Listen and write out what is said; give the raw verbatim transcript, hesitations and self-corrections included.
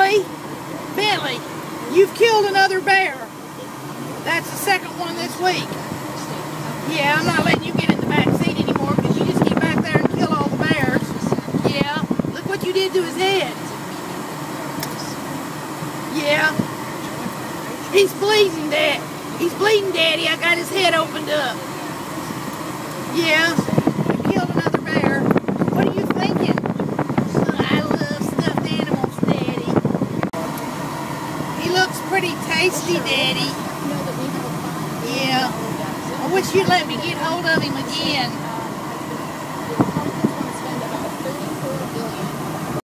Bentley, Bentley, you've killed another bear. That's the second one this week. Yeah, I'm not letting you get in the back seat anymore because you just get back there and kill all the bears. Yeah, look what you did to his head. Yeah, he's bleeding, Dad. He's bleeding, Daddy. I got his head opened up. Yeah, you killed another bear. What are you thinking? I love stuffed animals, Daddy. He looks pretty tasty, Daddy. Yeah. I wish you'd let me get hold of him again.